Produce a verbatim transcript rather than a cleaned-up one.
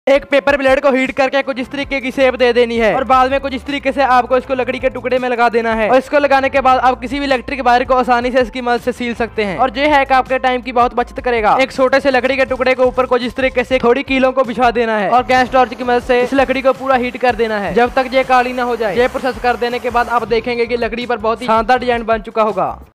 एक paper blade को heat करके कुछ इस तरीके की शेप दे देनी है और बाद में कुछ इस तरीके से आपको इसको लकड़ी के टुकड़े में लगा देना है। और इसको लगाने के बाद आप किसी भी इलेक्ट्रिक वायर को आसानी से इसकी मदद से सील सकते हैं और ये हैक आपके टाइम की बहुत बचत करेगा। एक छोटे से लकड़ी के टुकड़े के ऊपर कुछ इस तरीके से थोड़ी कीलों को बिछा देना है और गैस टॉर्च की मदद से इस लकड़ी को पूरा हीट कर देना है जब तक ये काली ना हो जाए। ये प्रोसेस कर देने के बाद आप देखेंगे कि लकड़ी पर बहुत ही शानदार डिजाइन बन चुका होगा।